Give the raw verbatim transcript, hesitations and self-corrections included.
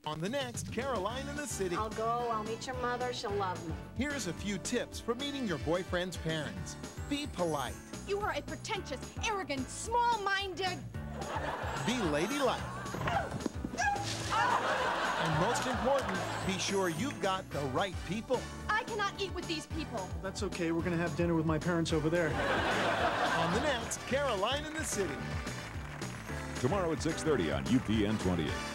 On the next Caroline in the City. I'll go, I'll meet your mother, she'll love me. Here's a few tips for meeting your boyfriend's parents. Be polite. You are a pretentious, arrogant, small-minded... Be ladylike. And most important, be sure you've got the right people. I cannot eat with these people. That's okay, we're gonna have dinner with my parents over there. On the next Caroline in the City. Tomorrow at six thirty on U P N twenty-eight.